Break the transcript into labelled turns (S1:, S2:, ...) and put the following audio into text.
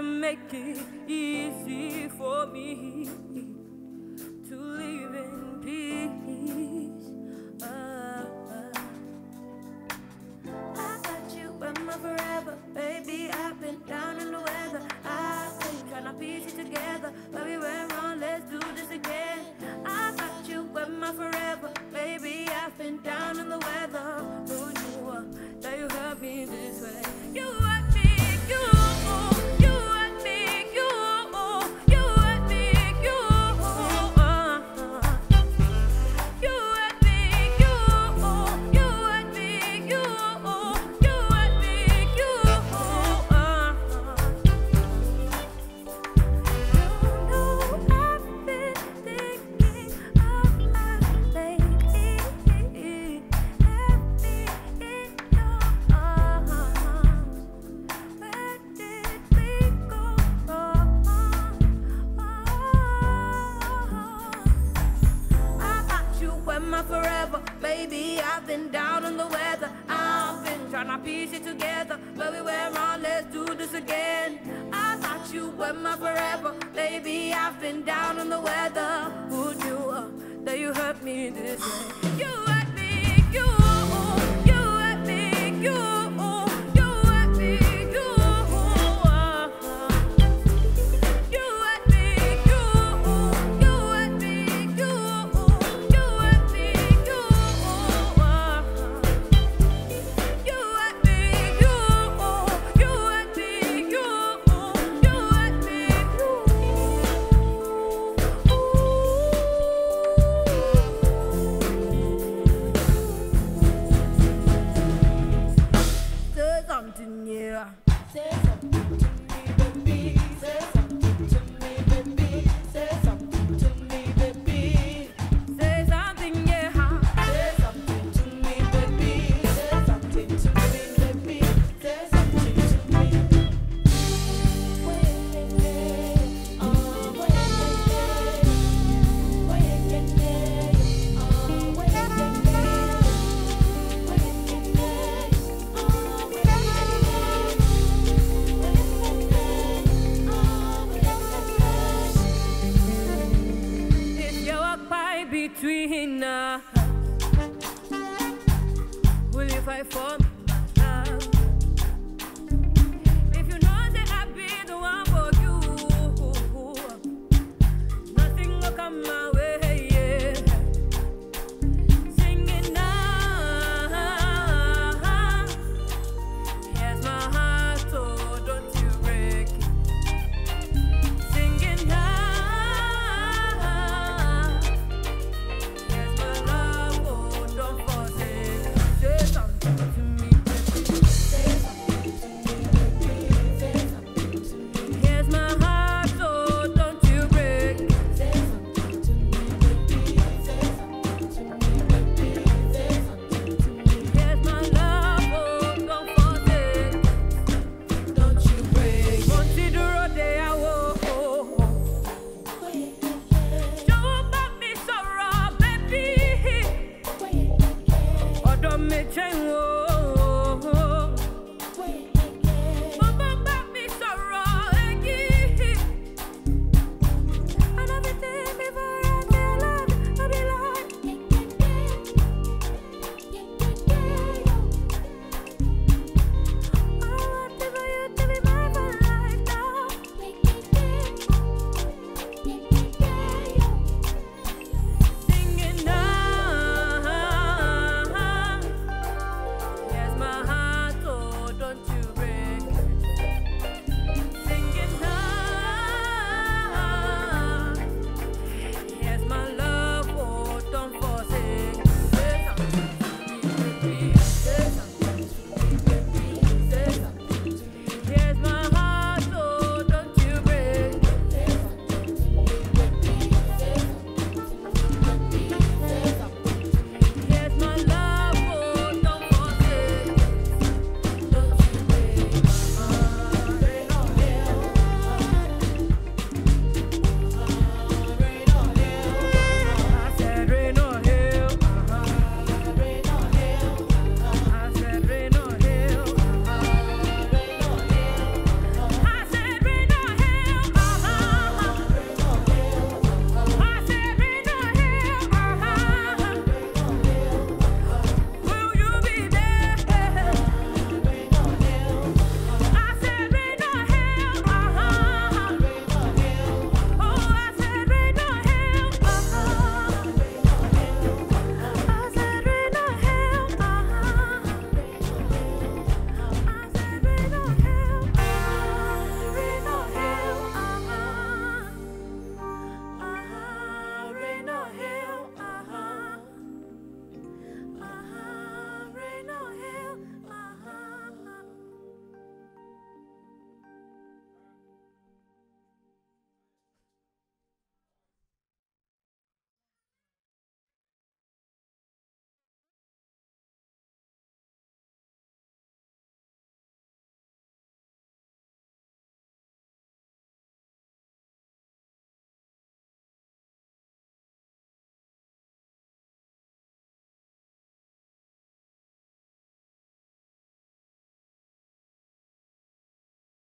S1: to make it easy for me to live in peace. I got you in my forever, baby. I've been down in the weather. I've been trying to piece it together, but we went wrong. Let's do this again. I got you in my forever, baby. I've been down in the weather. Who knew that you hurt me this way? You hurt me, you hurt me, you hurt me, you hurt me, you hurt me, you hurt me, you hurt me, you forever, baby. I've been down on the weather. I've been trying to piece it together, but we went wrong. Let's do this again. I thought you were my forever, baby. I've been down on the weather. Who knew that you hurt me this way? You hurt me, you hurt me, you hurt me, you something, yeah. Say something to me, baby. Say something to me, baby. Say something to me, baby. Say something, yeah. Say something to me, baby. Say something to me, baby. Say something to me. Between us, will you fight for me?